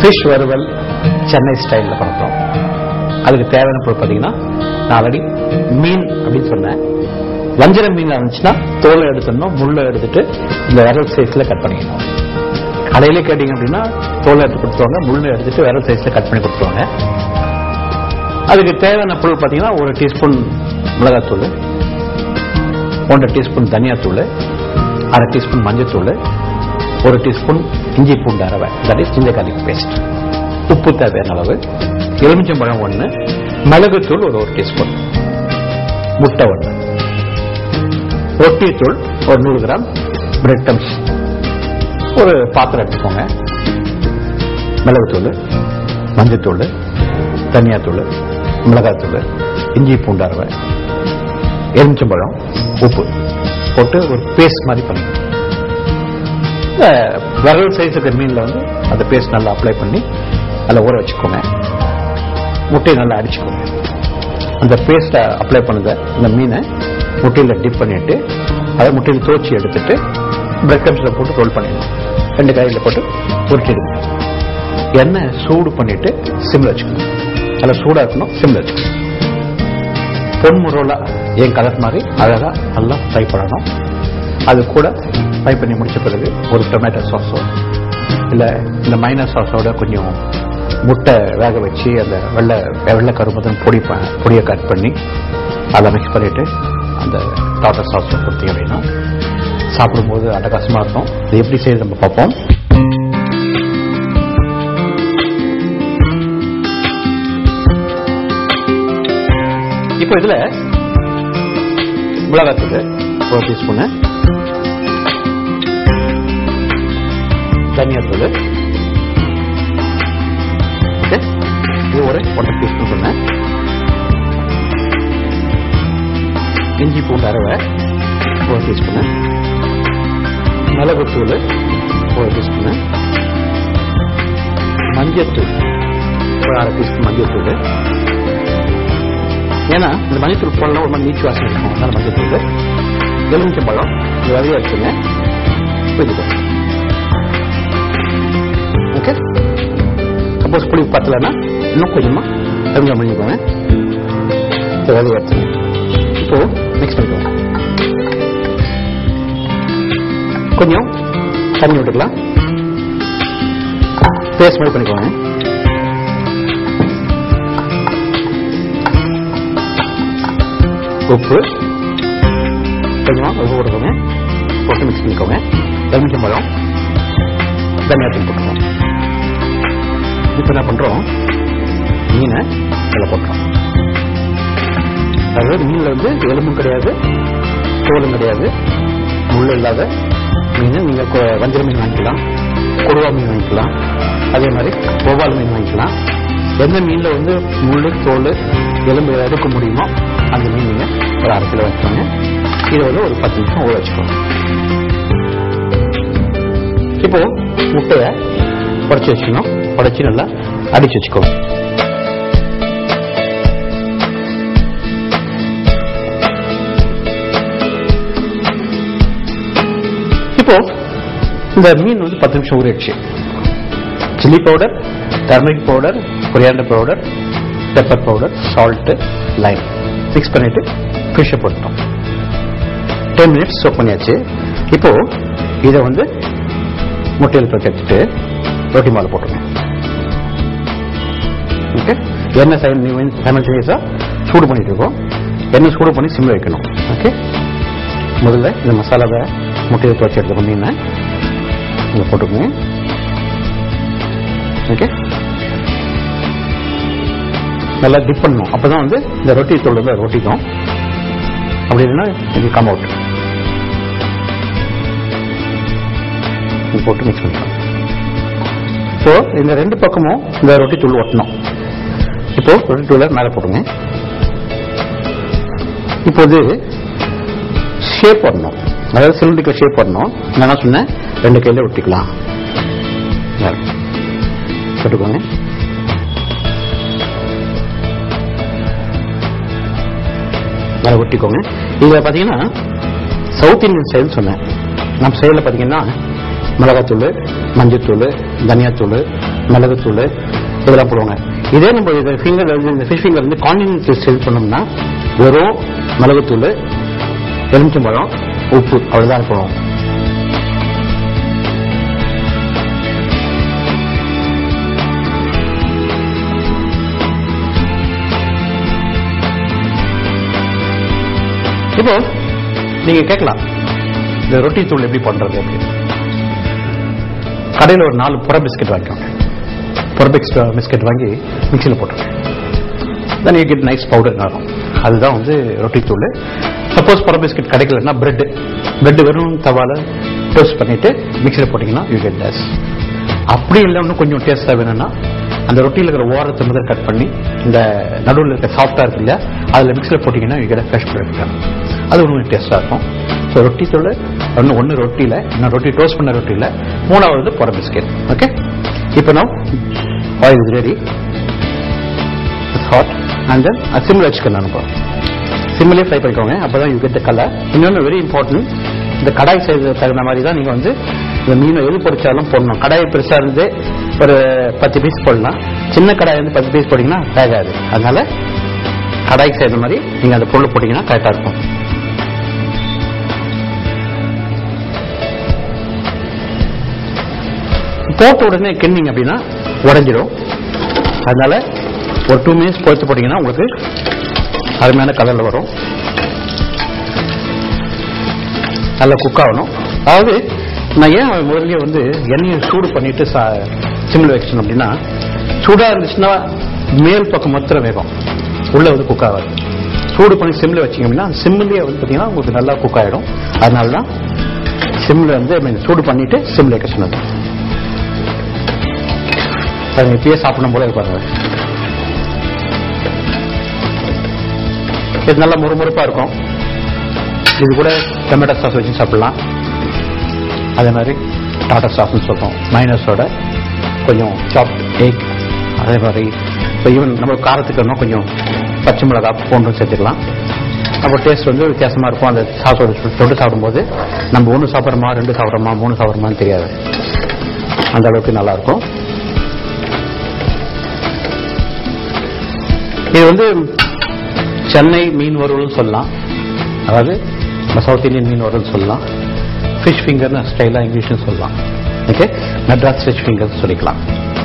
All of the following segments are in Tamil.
ஃபிஷ் வறுவல் சென்னை ஸ்டைலில் பண்ணுறோம். அதுக்கு தேவையான பொருள் பார்த்தீங்கன்னா, நான் ஆல்ரெடி மீன் அப்படின்னு சொன்னேன். வஞ்சர மீன் இருந்துச்சுன்னா தோலை எடுத்துடணும், முள்ளை எடுத்துட்டு இந்த விரல் சைஸில் கட் பண்ணிக்கணும். கடையிலே கேட்டிங்க அப்படின்னா தோலை எடுத்து கொடுத்துருவாங்க, முள்ளை எடுத்துட்டு விரல் சைஸில் கட் பண்ணி கொடுத்துருவாங்க. அதுக்கு தேவையான பொருள் பார்த்தீங்கன்னா, 1 டீஸ்பூன் மிளகாத்தூள், 1 டீஸ்பூன் தனியாத்தூள், 1/2 டீஸ்பூன் மஞ்சத்தூள், 1 டீஸ்பூன் இஞ்சி பூண்டு அரவை, that is ginger garlic paste, உப்பு தேவையான அளவு, எலுமிச்சம்பழம் 1, மிளகுத்தூள் 1 டீஸ்பூன், முட்டை 1, ரொட்டித்தூள் 100 கிராம், பிரெட் டம்ஸ் ஒரு பாத்திரம் எடுத்துக்கோங்க. மிளகுத்தூள், மஞ்சத்தூள், தனியாத்தூள், மிளகாத்தூள், இஞ்சி பூண்டு அரவை, எலுமிச்சம்பழம், உப்பு போட்டு ஒரு பேஸ்ட் மாதிரி பண்ணி விரல் சைஸுக்கு மீனில் அந்த பேஸ்ட் நல்லா அப்ளை பண்ணி அதில் ஊற வச்சுக்கோங்க. முட்டையை நல்லா அடிச்சுக்கோங்க. அந்த பேஸ்ட்டை அப்ளை பண்ணுத இந்த மீனை முட்டையில் டிப் பண்ணிட்டு அதை முட்டையில் தோச்சி எடுத்துட்டு பிரெட் கிரம்ஸில் போட்டு ரோல் பண்ணிடணும். 2 காயில் போட்டு உருட்டிடுங்க. எண்ணெய் சூடு பண்ணிட்டு சிம்ல வச்சுக்கணும். அதில் சூடாக இருக்கணும், சிம்ல வச்சுக்கணும். பொன்முறையில் என் கலர் மாதிரி அழகாக நல்லா ஃப்ரை பண்ணணும். அது கூட ஃப்ரை பண்ணி முடிச்ச பிறகு ஒரு டொமேட்டோ சாஸோ இல்லை இந்த மைனஸ் சாஸோட கொஞ்சம் முட்டை வேக வச்சு அந்த வெள்ளை கரும்புதன் பொடியை கட் பண்ணி அதை மிக்ஸ் பண்ணிட்டு அந்த டாட்டர் சாஸ் கொடுத்தீங்க அப்படின்னா சாப்பிடும்போது அட்டகாசமாக இருக்கும். இது எப்படி செய்யுது நம்ம பார்ப்போம். இப்போ இதில் மிளகாத்தூள் 1 டீஸ்பூனு, தனியாத்தூள் இது 1 டீஸ்பூன் சொன்னேன், இஞ்சி பூண்டு அரவை 1 டீஸ்பூனு, மிளகுத்தூள் 1 டீஸ்பூனு, மஞ்சத்தூள் 1/2 டீஸ்பூன் மஞ்சத்தூள். ஏன்னா இந்த மஞ்சத்தூள் போடலாம் ஒரு மாதிரி நீச்சு வாசனை இருக்கும், அதனால மஞ்சத்தூள். எலுமிச்சம்பழம் இது வரையா இருக்குங்க. ஓகே, சப்போஸ் புளி பத்தலைன்னா இன்னும் கொஞ்சமா கொஞ்சம் பண்ணிக்கோங்க. வரையா எடுத்துங்க. இப்போ மிக்ஸ் பண்ணிக்கோங்க. கொஞ்சம் தண்ணி விட்டுக்கலாம். பேஸ்ட் மாதிரி பண்ணிக்கோங்க. உப்பு கொஞ்சமா உப்பு போட்டுக்கோங்க. போட்டு மிக்ஸ் பண்ணிக்கோங்க. எலுமிச்சம்பழம், தனியாத்தூள் போட்டுக்கோங்க. இப்போ என்ன பண்றோம், மீனை இதில் போட்டுறோம். அதாவது மீனில் எலும்பும் கிடையாது, தோலும் கிடையாது, முள் இல்லாத மீன். நீங்கள் வஞ்சர மீன் வாங்கிக்கலாம், கொடுவா மீன் வாங்கிக்கலாம், அதே மாதிரி கோவால் மீன் வாங்கிக்கலாம். எந்த மீனில் முள் தோல் எலும்பு எடுக்க முடியுமோ அந்த மீன் நீங்கள் ஒரு 1/2 கிலோ வச்சுக்கோங்க. இதை ஒரு 10 நிமிஷம் ஊற வச்சுக்கோங்க. இப்போ முட்டையை உடச்சி வச்சுக்கணும். உடச்சி நல்லா அடிச்சு வச்சுக்கோங்க. இப்போ இந்த மீன் 10 நிமிஷம் ஊறிடுச்சு. Chilli powder, turmeric powder, coriander powder, pepper powder, salt, lime mix பண்ணிட்டு ஃபிஷ்ஷை போட்டோம். 10 மினிட்ஸ் சோக் பண்ணியாச்சு. இப்போ இதை முட்டையில் போட்டு எடுத்துட்டு ரொட்டி மாலை போட்டுருங்க. ஓகே, எண்ணெய் சைமல்டேனியஸா சூடு பண்ணிட்டு இருக்கோம். எண்ணெய் சூடு பண்ணி சிம்ல வைக்கணும். ஓகே, முதல்ல இந்த மசாலாவை முட்டையை துவச்சி எடுத்து பண்ணீங்கன்னா இதை போட்டுக்கோங்க. ஓகே, நல்லா டிப் பண்ணணும். அப்பதான் இந்த ரொட்டி தோல் ரொட்டிக்கும். அப்படி இல்லைன்னா இது கம் அவுட். போட்டு மிக்ஸ் பண்ணிக்கலாம். இப்போ இந்த 2 பக்கமும் இந்த ரொட்டி தூள் ஒட்டணும். இப்போ ரொட்டி தூளை மேலே போடுங்க. இப்போது ஷேப் வரணும், அதாவது சிலிண்டருக்கு ஷேப் வரணும். நான் என்ன சொன்னேன், 2 கையில ஒட்டிக்கலாம். போட்டுக்கோங்க. மேலே ஒட்டிக்கோங்க. இதில் பார்த்தீங்கன்னா சவுத் இந்தியன் ஸ்டைல் சொன்னேன். நம்ம ஸ்டைலில் பார்த்தீங்கன்னா மிளகாத்தூள், மஞ்சத்தூள், தனியாத்தூள், மிளகுத்தூள் இதெல்லாம் போடுவாங்க. இதே நம்ம இந்த ஃபிங்கர் இந்த ஃபிஷ் ஃபிங்கர் வந்து கான்டினென்டல் ஸ்டைல் பண்ணோம்னா வெறும் மிளகுத்தூள், எலுமிச்சம்பழம், உப்பு அவ்வளவுதான் போடுவோம். இப்போ நீங்க கேட்கலாம் இந்த ரொட்டி தூள் எப்படி பண்றது அப்படின்னு. கடையில் ஒரு 4 புற பிஸ்கெட் வாங்கிக்கோங்க. புற பிஸ்கெட் வாங்கி மிக்சியில் போட்டுருங்க. Then you get nice powder ஆகும். அதுதான் வந்து ரொட்டி தூள். சப்போஸ் புற பிஸ்கெட் கிடைக்கலன்னா பிரெட் வெறும் தவால டோஸ்ட் பண்ணிட்டு மிக்சியில் போட்டீங்கன்னா யூ கெட் தஸ். அப்படி இல்லை இன்னும் கொஞ்சம் டேஸ்டாக வேணும்னா அந்த ரொட்டியில் இருக்கிற ஓரத்தை முதல் கட் பண்ணி இந்த நடுவில் இருக்க சாஃப்டா இருக்கு இல்லையா அதில் மிக்சியில் போட்டீங்கன்னா யூ கெட் ஃப்ரெஷ் பிரெட். அது ஒன்று டேஸ்டாக இருக்கும். ஸோ ரொட்டி தூள் ஒன்று ரொட்டியில், இன்னும் ரொட்டி டோஸ்ட் பண்ண ரொட்டியில், 3வது புற பிஸ்கெட். ஓகே, இப்போ நான் oil is ready, it's hot and then சிம்மில் வச்சுக்கணும். அனுப்புகிறோம் சிம்மிலே ஃப்ரை பண்ணிக்கோங்க. அப்போ தான் யூ கெட் த கலர். இன்னொன்று வெரி இம்பார்ட்டன்ட், இந்த கடாய் சைஸுக்கு தகுந்த மாதிரி தான் நீங்கள் வந்து இந்த மீனை எது பொரிச்சாலும் போடணும். கடாய் பெருசாக இருந்து ஒரு 10 பீஸ் போடலாம். சின்ன கடாய் வந்து 10 பீஸ் போட்டிங்கன்னா வேகாது. அதனால கடாய்க்கு சேர்ந்த மாதிரி நீங்கள் அந்த பொருள் போட்டிங்கன்னா கரெக்டாக இருக்கும். போட்ட உடனே கிண்டிங்க அப்படின்னா உடஞ்சிடும். அதனால ஒரு 2 மினிட்ஸ் பொறுத்து போட்டீங்கன்னா உங்களுக்கு அருமையான கலர்ல வரும். நல்லா குக் ஆகணும். அதாவது நான் ஏன் முதல்ல வந்து எண்ணெயை சூடு பண்ணிட்டு சிம்மில் வச்சேன் அப்படின்னா, சூடா இருந்துச்சுன்னா மேல் பக்கம் மாத்திரம் வேகும், உள்ள வந்து குக் ஆகாது. சூடு பண்ணி சிம்மில் வச்சிங்க அப்படின்னா சிம்மிலேயே வந்து பார்த்தீங்கன்னா உங்களுக்கு நல்லா குக் ஆகிடும். அதனால தான் சிம்மில் வந்து சூடு பண்ணிட்டு சிம்மில் வைக்க சொன்னது. இப்பயே சாப்பிடணும் போல இருப்பாங்க. இது நல்லா முறுமுறுப்பா இருக்கும். இது கூட டொமேட்டோ சாஸ் வச்சு சாப்பிடலாம். அதே மாதிரி டாட்டா சாஸ்ன்னு சொல்றோம், மைனஸோட கொஞ்சம் சாப்ட் எக். அதே மாதிரி இப்போ ஈவன் நம்ம காரத்துக்கு இன்னும் கொஞ்சம் பச்சை மிளகா போன்றும் சேர்த்துக்கலாம். அப்போ டேஸ்ட் வந்து வித்தியாசமா இருக்கும். அந்த சாஸோட தொட்டு சாப்பிடும்போது நம்ம 1 சாப்பிட்றோமா, 2 சாப்பிட்றோமா, 3 சாப்பிட்றோமான்னு தெரியாது. அந்த அளவுக்கு நல்லா இருக்கும். இது வந்து சென்னை மீன் வறுவல் சொல்லலாம், அதாவது சவுத் இந்தியன் மீன் வறுவல் சொல்லலாம். ஃபிஷ் ஃபிங்கர்னு ஸ்டைலா இங்கிலீஷ்னு சொல்லலாம். ஓகே, மெட்ராஸ் ஃபிஷ் ஃபிங்கர் சொல்லிக்கலாம்.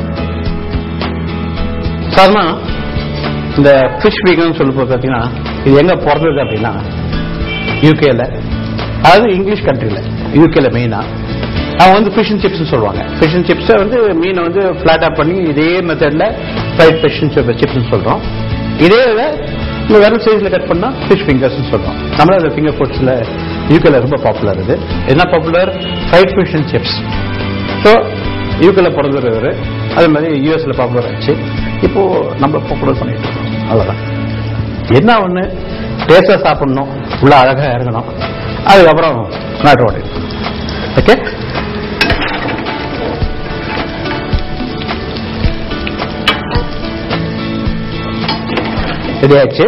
சாதாரண இந்த ஃபிஷ் ஃபிங்கர்னு சொல்லும்போது பார்த்தீங்கன்னா இது எங்க பிறந்தது அப்படின்னா யூகேல, அதாவது இங்கிலீஷ் கண்ட்ரியில் யூகேல மெயினா அவங்க வந்து ஃபிஷ் அண்ட் சிப்ஸ் சொல்லுவாங்க. ஃபிஷ் அண்ட் சிப்ஸை வந்து மீனை வந்து ஃபிளாட்டா பண்ணி இதே மெத்தட்ல ஃப்ரைட் ஃபிஷ் சிப்ஸ் சொல்றோம். இதே வேற சைஸ்ல கட் பண்ணா ஃபிஷ் ஃபிங்கர்ஸ் சொல்றோம். நம்மள அந்த ஃபிங்கர் ஃபுட்ஸ்ல யூகேல ரொம்ப பாப்புலர். இது என்ன popular? Fried fish and chips. So யூகேல பிறந்தவர், அதே மாதிரி யூஎஸ்ல பாப்புலர் ஆச்சு. இப்போ நம்ம பாப்புலர் பண்ணிட்டு இருக்கோம். அவ்வளவுதான். என்ன ஒண்ணு டேஸ்டா சாப்பிடணும், உள்ள அழகா இறங்கணும், அதுக்கப்புறம் நாட்டு ஓடி. ஓகே, ரெடி ஆயிடுச்சு.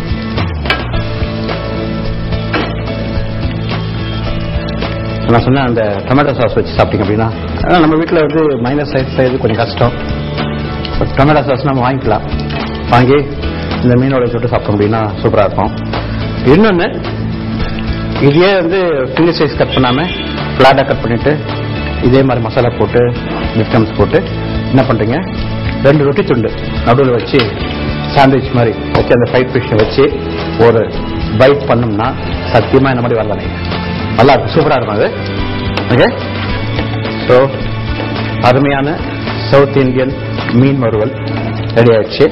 நான் சொன்னேன் அந்த டொமேட்டோ சாஸ் வச்சு சாப்பிட்டீங்க அப்படின்னா, நம்ம வீட்டில் வந்து மைனஸ் சைஸ் செய்யறது கொஞ்சம் கஷ்டம். டொமேட்டோ சாஸ் நம்ம வாங்கிக்கலாம். வாங்கி இந்த மீனோட சுட்டு சாப்பிட்டோம் அப்படின்னா சூப்பராக இருக்கும். இன்னொன்று, இதே வந்து ஃபிங்கர் சைஸ் கட் பண்ணாமல் ஃப்ளாட்டாக கட் பண்ணிட்டு இதே மாதிரி மசாலா போட்டு மிக்டம்ஸ் போட்டு என்ன பண்ணுறீங்க, 2 ரொட்டி துண்டு நடுவில் வச்சு சாண்ட்விச் மாதிரி வச்சு அந்த ஃப்ரைட் ஃபிஷ்ஷை வச்சு ஒரு பைட் பண்ணோம்னா சத்தியமாக இந்த மாதிரி வரல, நல்லா இருக்கும், சூப்பராக இருக்கும் அது. ஓகே, ஸோ அருமையான சவுத் இந்தியன் மீன் வறுவல் ரெடி ஆயிடுச்சு.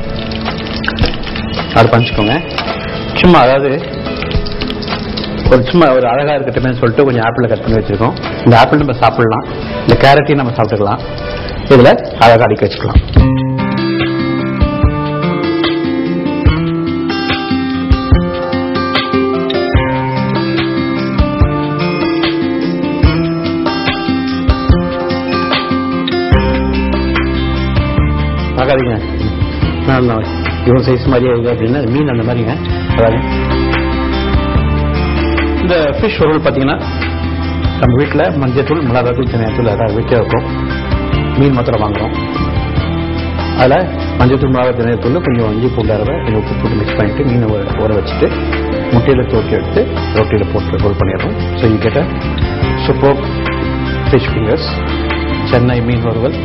அது பண்ணிச்சுக்கோங்க. சும்மா அதாவது சும்மா ஒரு அழகா இருக்கட்டுமே சொல்லிட்டு கொஞ்சம் ஆப்பிள் கட் பண்ணி வச்சிருக்கோம். இந்த ஆப்பிள் நம்ம சாப்பிடலாம், இந்த கேரட்டையும் நம்ம சாப்பிட்டுக்கலாம். இதுல அழகா அடிக்க வச்சுக்கலாம். பார்க்காதீங்க, இவன் சைஸ் மாதிரியே இது அப்படின்னா மீன் அந்த மாதிரிங்க. அதாவது இந்த ஃபிஷ் வறுவல் பார்த்தீங்கன்னா நம்ம வீட்டில் மஞ்சள் தூள், மிளகாய் தூள், தனியாத்தூள் அதாவது வீட்டில் இருக்கும். மீன் மாத்திரம் வாங்குறோம். அதில் மஞ்சத்தூள், மிளகா, தனியாத்தூள், கொஞ்சம் இஞ்சி பூண்டு அரவை, கொஞ்சம் உப்பு போட்டு மிக்ஸ் பண்ணிட்டு மீனை ஊற வச்சுட்டு முட்டையில் தோட்டி எடுத்து ரொட்டியில் போட்டு ரோல் பண்ணிடுறோம். So you get a super fish fingers. Chennai மீன் வறுவல்.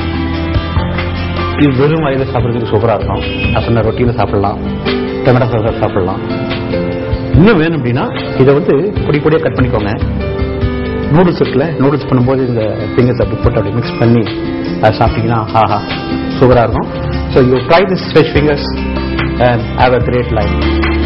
இது வெறும் வாயில் சாப்பிட்றதுக்கு சூப்பராக இருக்கும். நான் சொன்ன ரொட்டியில் சாப்பிடலாம், டொமேட்டோ சாஸ் சாப்பிடலாம். இன்னும் வேணும் அப்படின்னா இதை வந்து பொடி பொடியாக கட் பண்ணிக்கோங்க. நூடுல்ஸ் இருக்குல்ல, நூடுல்ஸ் பண்ணும்போது இந்த ஃபிங்கர்ஸ் அப்படி போட்டு அப்படி மிக்ஸ் பண்ணி அதை சாப்பிட்டீங்கன்னா ஆஹா சூப்பராக இருக்கும். So you try this fish fingers and have a great life.